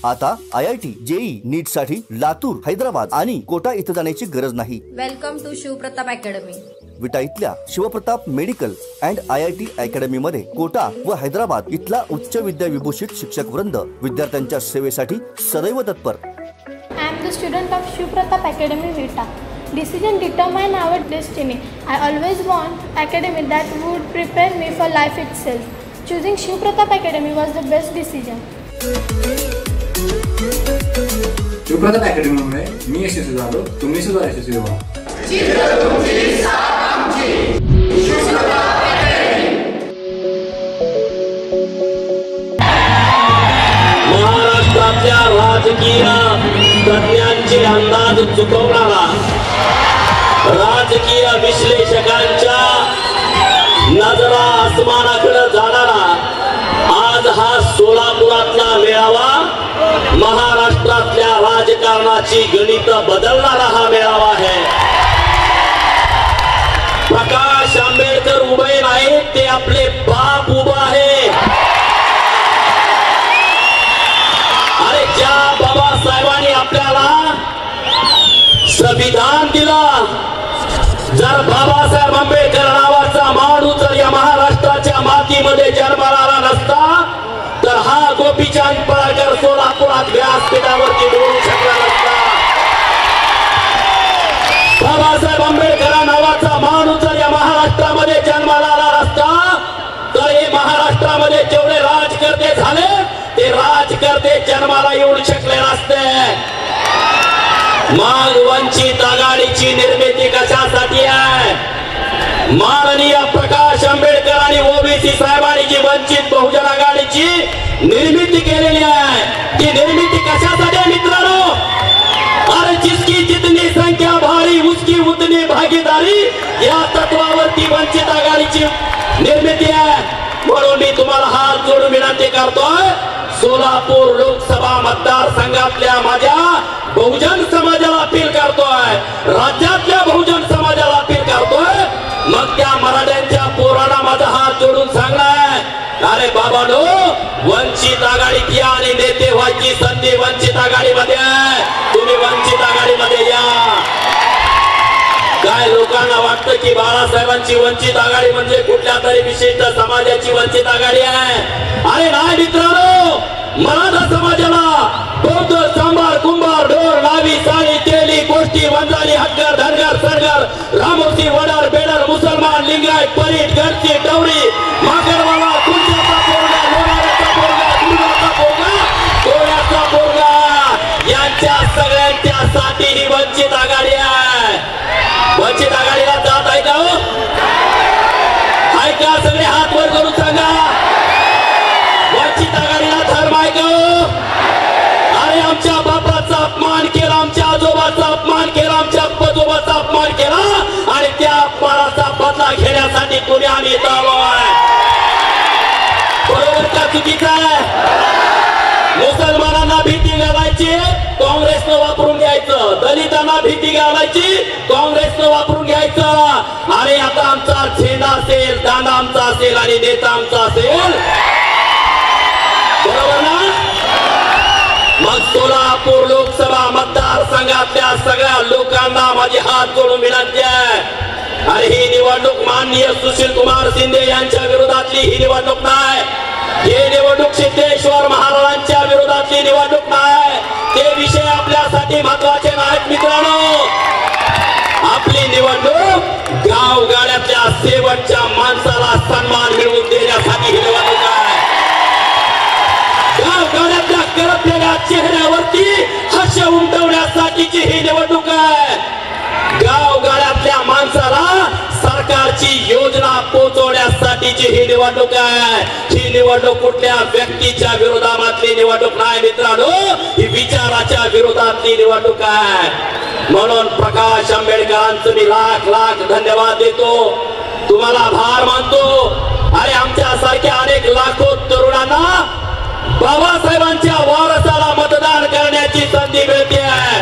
आता IIT, JEE, नीट साठी लातूर, हैदराबाद आणि कोटा इथं जाण्याची गरज नाही। Welcome to Shivpratap academy. Vita इथल्या Shivpratap medical and IIT academy मध्ये कोटा व हैदराबाद इथला उच्च विद्या विभूषित शिक्षक वृंद विद्यार्थ्यांच्या सेवेसाठी सदैव तत्पर। I am the student of Shivpratap Academy Vita. Decision determine our destiny. I always want academy that would prepare me for life itself. Choosing Shivpratap Academy was the best decision. Shivpratap अकॅडमीमुळे मी यशस्वी झालो, तुम्ही सुद्धा यशस्वी व्हा। महाराष्ट्रातल्या राजकीय तज्ञांचे अंदाज चुकवणारा, राजकीय विश्लेषकांच्या नजरा आसमानाकडे जाणारा आज हा सोलापुरातला मेळावा महाराष्ट्रातल्या राजकारणाची गणित बदलणारा हा मेळावा आहे। प्रकाश आंबेडकर उभे नाहीत, ते आपले बाप उभा आहे। अरे ज्या बाबासाहेबांनी आपल्याला संविधान दिलं, जर बाबासाहेब आंबेडकर नावाचा माणूस जर या महाराष्ट्राच्या मातीमध्ये जन्माला आला नसता तर हा गोपीचंद पळकर सोलापुरात व्यासपीठावरती बोलू शकला नसता। बाबासाहेब आंबेडकर नावाचा माणूस जर या महाराष्ट्रामध्ये जन्माला आला नसता तर हे महाराष्ट्रामध्ये जेवढे राजकर्ते झाले ते राजकर्ते जन्माला येऊ शकले नसते। मग वंचित आघाडीची निर्मिती कशासाठी आहे? माननीय प्रकाश आंबेडकर आणि ओबीसी साहेबांनी जी वंचित बहुजन आघाडीची निर्मिती केलेली आहे, ती निर्मिती कशासाठी आहे मित्रांनो? अरे जिसकी जितनी संख्या भारी उसकी उतनी भागीदारी, या तत्वावरती वंचित आघाडीची निर्मिती आहे। म्हणून मी तुम्हाला हात जोडून विनंती करतोय, सोलापूर लोकसभा मतदारसंघातल्या माझ्या बहुजन समाजाला अपील करतोय, राज्यातल्या बहुजन समाजाला अपील करतोय, मग त्या मराठ्यांच्या पोरांना माझा हात जोडून सांगणार, अरे बाबांनो, वंचित आघाडीत या आणि नेते व्हायची संधी वंचित आघाडीमध्ये आहे, तुम्ही वंचित आघाडीमध्ये या। काय लोकांना वाटतं की बाळासाहेबांची वंचित आघाडी म्हणजे कुठल्या तरी विशिष्ट समाजाची वंचित आघाडी आहे? अरे नाही मित्रांनो, मराठा समाजाला बौद्ध, सांबार, कुंभार, ढोर, नावी, साळी, तेली, गोष्टी, वंजारी, हक्कर, धनगर, सरगर, रामोसी, वडार, बेडर, मुसलमान, लिंगायत, परीट, गडची, डवरी, माकडवाला, कुंच्याचा पोरगा, लोणाऱ्याचा पोरगा, दुर्गाचा पोरगा, कोळ्याचा पोरगा, यांच्या सगळ्यांच्यासाठी ही वंचित आघाडी आहे। वंचित आघाडीला जात आहे का हो? ऐका, सगळे हात वर करून सांगा, वंचित आघाडीला धर्म आहे का हो? अरे आमच्या बापाचा अपमान केला, आमच्या आजोबाचा अपमान केला, आमच्या आजोबाचा अपमान केला आणि त्या अपमानाचा बदला घेण्यासाठी कोणी आम्ही इथं आलो आहे। बरोबर का चुकीचं आहे? मुसलमानांना भीती घालायची, काँग्रेसनं वापरून घ्यायचं, दलितांना भीती घालायची, काँग्रेसनं वापरून घ्यायचं। अरे आता आमचा झेंडा असेल, दांडा आमचा असेल आणि नेता आमचा असेल, बरोबर ना? मग सोलापूर लोकसभा मतदारसंघातल्या सगळ्या लोकांना माझी हात जोडून विनंती आहे, अरे ही निवडणूक माननीय सुशील कुमार शिंदे यांच्या विरोधातली ही निवडणूक नाही, हे निवडणूक सिद्धेश्वर महाराजांच्या विरोधातली निवडणूक नाही, ते विषय आपल्यासाठी महत्वाचे नाहीत मित्रांनो। आपली निवडणूक गावगाड्यातल्या शेवटच्या माणसाला सन्मान मिळवून देण्यासाठी ही निवडणूक आहे। गावगाड्यातल्या करपलेल्या चेहऱ्यावरती हास्य उमटवण्यासाठीची ही निवडणूक आहे। गावगाड्यातल्या माणसाला सरकारची योजना पोहोचवण्यासाठीची ही निवडणूक आहे। ही निवडणूक कुठल्या व्यक्तीच्या विरोधातली निवडणूक नाही मित्रांनो, ही विचाराच्या विरोधातली निवडणूक आहे। म्हणून प्रकाश आंबेडकरांचं मी लाख लाख धन्यवाद देतो, तुम्हाला आभार मानतो। अरे आमच्या सारख्या अनेक लाखो तरुणांना बाबासाहेबांच्या वारसाला मतदान करण्याची संधी मिळते आहे।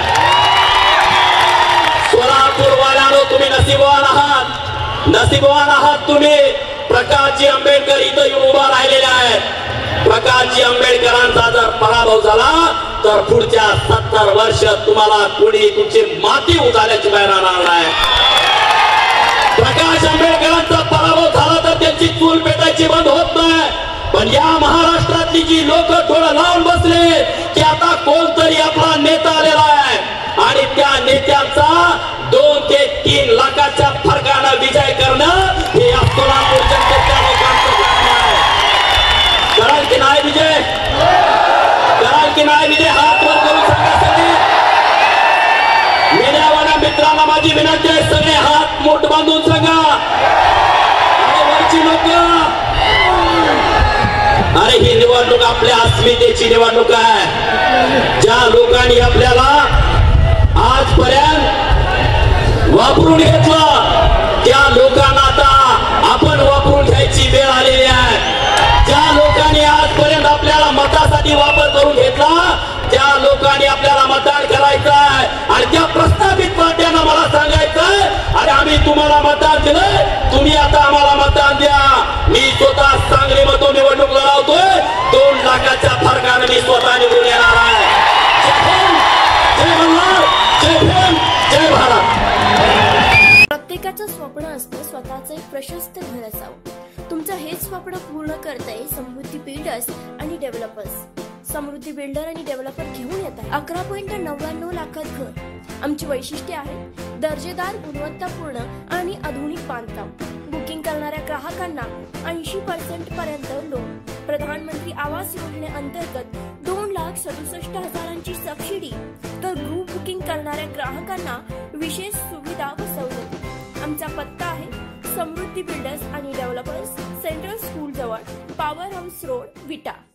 सोलापूर वाल्यानो, तुम्ही नशीबवान आहात, नशीबवान आहात तुम्ही। प्रकाशजी आंबेडकर इथं येऊन उभा राहिलेले आहेत। प्रकाशजी आंबेडकरांचा जर पराभव झाला तर पुढच्या 70 वर्ष तुम्हाला कोणी तुमची माती उचलण्याची बाहेर राहणार नाही. प्रकाश आंबेडकरांचा पराभव झाला तर त्यांची चूल पेटायची बंद होत नाही. पण या महाराष्ट्रातली जी लोक थोडं लावून बसले की आता कोणतरी आपला नेता आलेला आहे आणि त्या नेत्यांचा 2 ते 3 लाखाच्या फरकानं विजय करणं हे या सोलापूर जनतेच्या लोकांचं काम आहे. कराल की नाही विजय? कराल की नाही विजय? हात वर करून सांगा सगळे. मीडियावाल्या मित्रांना माझी विनंती आहे, सगळे हात मोठ बांधून सांगा. अरे वरची लोक, अरे ही निवडणूक आपल्या अस्मितेची निवडणूक आहे. ज्या लोकांनी आपल्याला आजपर्यंत वापरून घेतलं त्या लोकांना आता आपण वापरून घ्यायची वेळ आलेली आहे. ज्या लोकांनी आजपर्यंत आपल्याला मतासाठी वापर करून घेतला त्या लोकांनी आपल्याला मतदान करायचं आहे. आणि त्या प्रस्थापित पार्ट्यांना मला सांगायचंय, अरे आम्ही तुम्हाला मतदान दिलंय, तुम्ही आता आम्हाला मतदान द्या. मी स्वतः सांगलीमधून निवडणूक लढवतोय. 2 लाखाच्या फरकाने मी स्वतः निवडून येणार आहे. जय हिंद, जय मल्हार, जय भीम, जय भारत. प्रत्येकाचं स्वप्न असतं स्वतःचं एक प्रशस्त घर असावं. तुमचं हेच स्वप्न पूर्ण करतंय समृद्धी बिल्डर्स आणि डेव्हलपर्स. समृद्धी बिल्डर आणि डेव्हलपर घेऊन येत आहे 11.99 लाखात घर. आमची वैशिष्ट्ये आहेत दर्जेदार, गुणवत्तापूर्ण आणि आधुनिक बांधकाम. बुकिंग करणाऱ्या ग्राहकांना 80% पर्यंत लोन. प्रधानमंत्री आवास योजनेअंतर्गत 2,67,000ची सबसिडी. तर ग्रुप बुकिंग करणाऱ्या ग्राहकांना विशेष सुविधा व सवलती. आमचा पत्ता आहे समृद्धी बिल्डर्स आणि डेव्हलपर्स, सेंट्रल स्कूल जवळ, पॉवर हाऊस रोड, विटा.